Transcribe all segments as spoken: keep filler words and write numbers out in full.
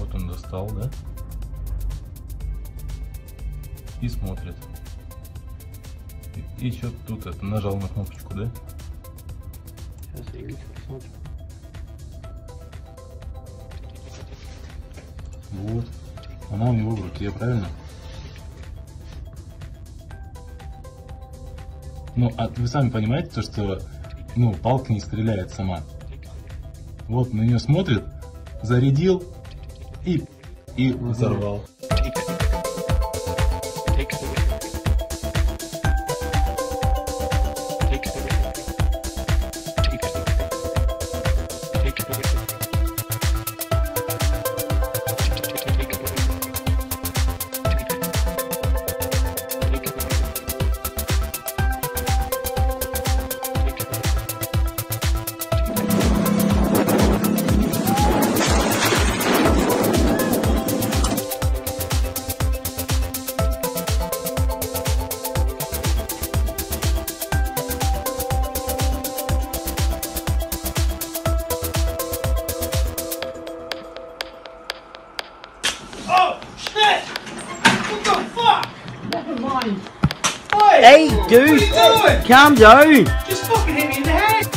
Вот он достал, да? И смотрит. И, и что тут это, нажал на кнопочку, да? Сейчас я посмотрю. Вот. Она у него в руке, правильно? Ну, а вы сами понимаете, то, что ну, палка не стреляет сама. Вот, на нее смотрит, зарядил и, и взорвал. Hey, dude! Calm down! Just fucking hit me in the head!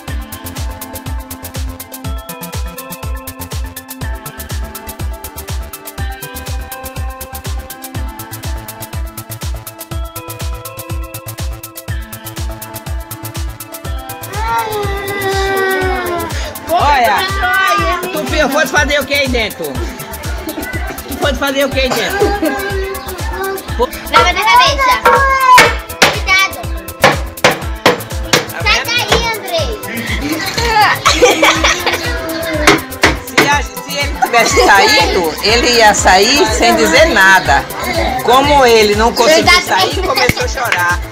Olha! Tu pode fazer o que aí dentro? Tu pode fazer o que aí dentro? Leva na cabeça! Cuidado! Sai daí, Andrei! Se, a, se ele tivesse saído, ele ia sair sem dizer nada. Como ele não conseguiu sair, começou a chorar.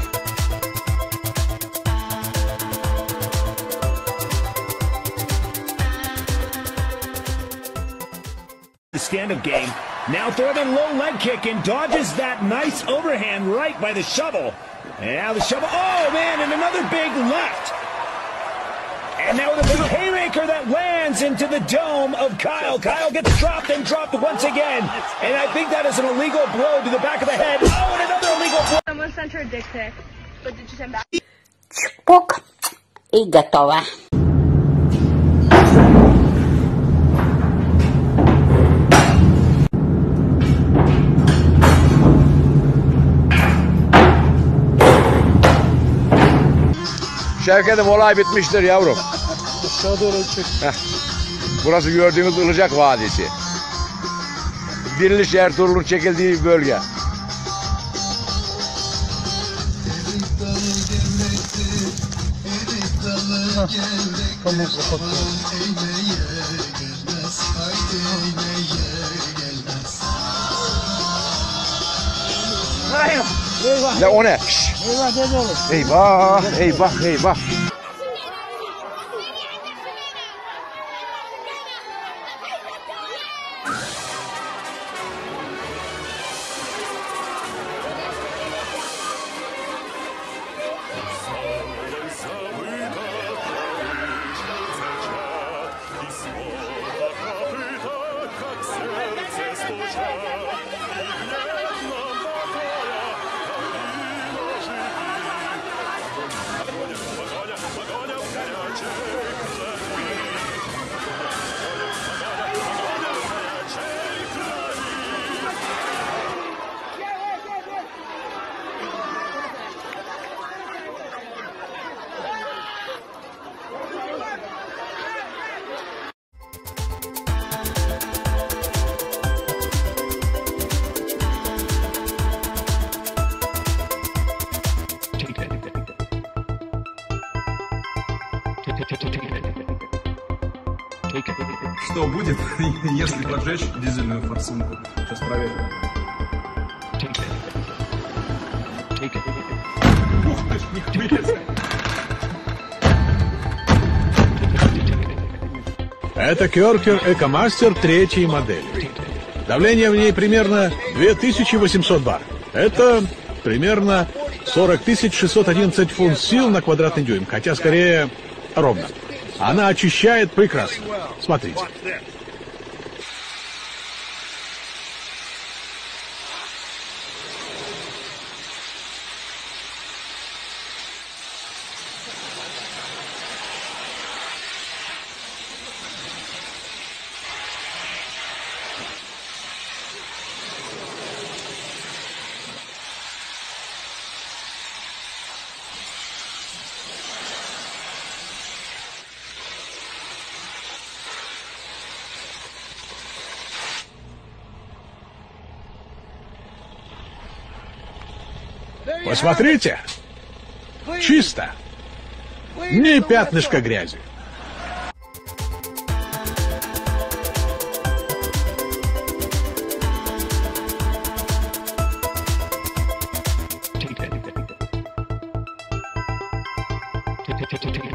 The stand-up game. Now throwing low leg kick and dodges that nice overhand right by the shovel. And now the shovel. Oh man, and another big left. And now with a big haymaker that lands into the dome of Kyle. Kyle gets dropped and dropped once again. And I think that is an illegal blow to the back of the head. Oh, and another illegal blow. Someone sent her a dick pic, but did you send back? Чпок и готово. Şevket'im olay bitmiştir yavrum. Heh. Burası gördüğünüz Ilıcak Vadisi. Diriliş Ertuğrul'un çekildiği bölge. Ya o ne? Şşş. Eyvah, eyvah, eyvah. Что будет, если поджечь дизельную форсунку? Сейчас проверим. Ух ты ж, нихуя себе! Это Керкер Экомастер третьей модели. Давление в ней примерно две тысячи восемьсот бар. Это примерно сорок тысяч шестьсот одиннадцать фунт сил на квадратный дюйм, хотя скорее ровно. Она очищает прекрасно. Смотрите. Посмотрите. Чисто. Ни пятнышка грязи. Take it.